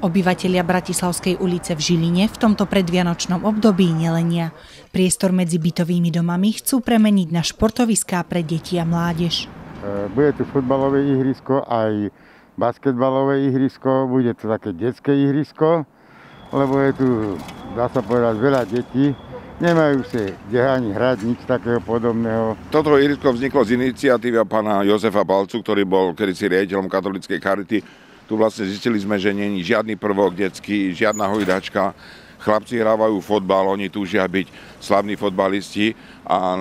Obyvatelia Bratislavskej ulice v Žiline v tomto predvianočnom období nelenia. Priestor medzi bytovými domami chcú premeniť na športoviská pre deti a mládež. Bude tu futbalové ihrisko, aj basketbalové ihrisko, bude tu také detské ihrisko, lebo je tu, dá sa povedať, veľa detí. Nemajú si kde ani hrať, nič takého podobného. Toto ihrisko vzniklo z iniciatívy pána Jozefa Balcu, ktorý bol kedysi riaditeľom katolíckej charity. Tu vlastne zistili sme, že nie je žiadny prvok detský, žiadna hojdačka. Chlapci hrávajú fotbal, oni túžia byť slavní fotbalisti a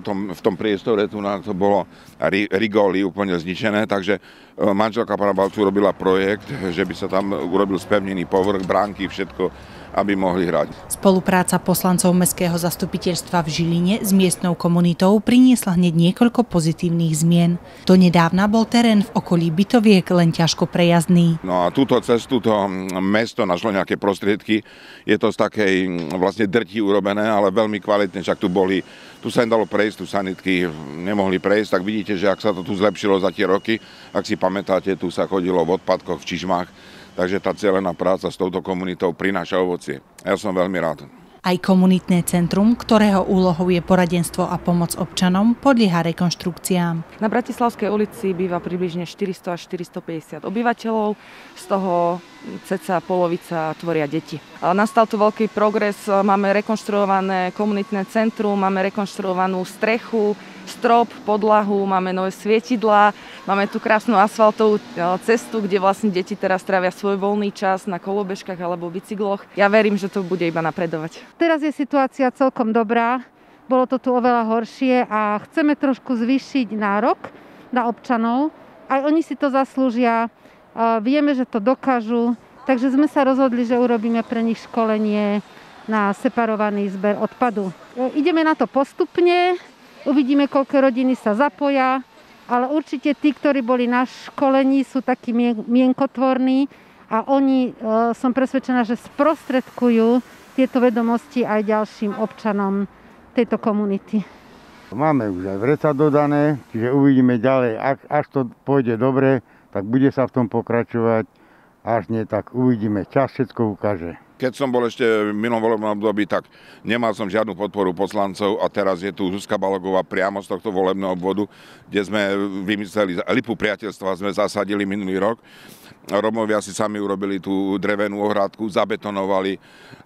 v tom priestore tu to bolo rigóly úplne zničené, takže manželka pána Balcu robila projekt, že by sa tam urobil spevnený povrch, bránky, všetko, aby mohli hrať. Spolupráca poslancov Mestského zastupiteľstva v Žiline s miestnou komunitou priniesla hneď niekoľko pozitívnych zmien. Donedávna bol terén v okolí bytoviek len ťažko prejazdný. No a túto cestu to mesto našlo nejaké prostriedky. Je to z takej vlastne drti urobené, ale veľmi kvalitné, však tu sa im dalo prejsť, tu sanitky nemohli prejsť, tak vidíte, že ak sa to tu zlepšilo za tie roky, ak si pamätáte, tu sa chodilo v odpadkoch, v čižmách, takže tá cieľená práca s touto komunitou prináša ovocie. Ja som veľmi rád. Aj komunitné centrum, ktorého úlohou je poradenstvo a pomoc občanom, podlieha rekonštrukciám. Na Bratislavskej ulici býva približne 400 až 450 obyvateľov, z toho cca polovica tvoria deti. Nastal tu veľký progres, máme rekonštruované komunitné centrum, máme rekonštruovanú strechu, strop, podlahu, máme nové svietidlá, máme tu krásnu asfaltovú cestu, kde vlastne deti teraz trávia svoj voľný čas na kolobežkách alebo bicykloch. Ja verím, že to bude iba napredovať. Teraz je situácia celkom dobrá, bolo to tu oveľa horšie a chceme trošku zvýšiť nárok na občanov. Aj oni si to zaslúžia, vieme, že to dokážu, takže sme sa rozhodli, že urobíme pre nich školenie na separovaný zber odpadu. Ideme na to postupne. Uvidíme, koľko rodiny sa zapoja, ale určite tí, ktorí boli na školení, sú takí mienkotvorní a oni, som presvedčená, že sprostredkujú tieto vedomosti aj ďalším občanom tejto komunity. Máme už aj vreca dodané, čiže uvidíme ďalej. Až to pôjde dobre, tak bude sa v tom pokračovať. Až nie, tak uvidíme. Čas všetko ukáže. Keď som bol ešte v minulom volebnom období, tak nemal som žiadnu podporu poslancov a teraz je tu Zuzka Balogová priamo z tohto volebného obvodu, kde sme vymysleli lipu priateľstva, sme zasadili minulý rok. Romovia si sami urobili tú drevenú ohrádku, zabetonovali,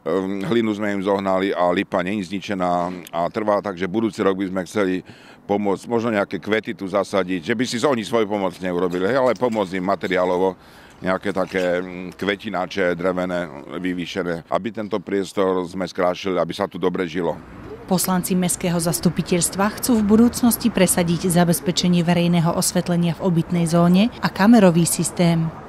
hlinu sme im zohnali a lipa nie je zničená a trvá, takže budúci rok by sme chceli pomôcť, možno nejaké kvety tu zasadiť, že by si oni svoju pomoc neurobili, ale pomôcť im materiálovo, nejaké také kvetináče drevené, vyvýšené, aby tento priestor sme skrášili, aby sa tu dobre žilo. Poslanci Mestského zastupiteľstva chcú v budúcnosti presadiť zabezpečenie verejného osvetlenia v obytnej zóne a kamerový systém.